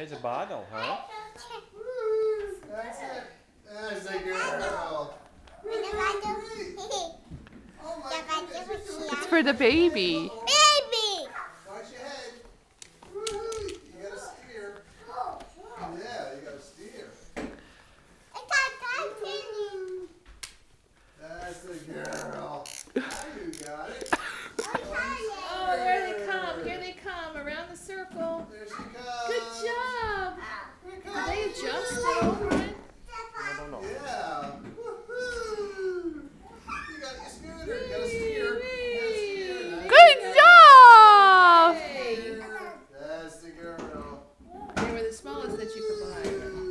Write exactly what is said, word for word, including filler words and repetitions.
There's a bottle, huh? That's it. There's the girl. Oh my goodness. It's for the baby. Baby! Watch your head. Woo-hoo. You gotta steer. Yeah, you gotta steer. That's the girl. Now you got it. Oh, there they come. Here they come around the circle. There she comes. Good job. Are they adjusted over it? I don't know. Yeah. Woo-hoo. You got your scooter. You gotta steer. You gotta steer. Nice. Good job. That's the girl. They were the smallest that you could buy.